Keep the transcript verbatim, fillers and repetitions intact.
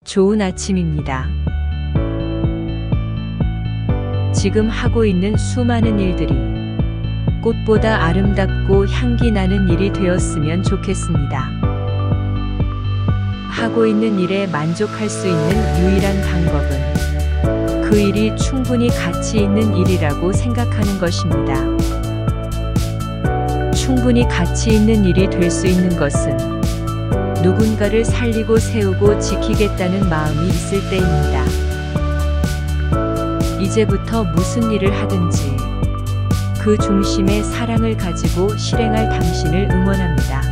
좋은 아침입니다. 지금 하고 있는 수많은 일들이 꽃보다 아름답고 향기 나는 일이 되었으면 좋겠습니다. 하고 있는 일에 만족할 수 있는 유일한 방법은 그 일이 충분히 가치 있는 일이라고 생각하는 것입니다. 충분히 가치 있는 일이 될 수 있는 것은 누군가를 살리고 세우고 지키겠다는 마음이 있을 때입니다. 이제부터 무슨 일을 하든지 그 중심에 사랑을 가지고 실행할 당신을 응원합니다.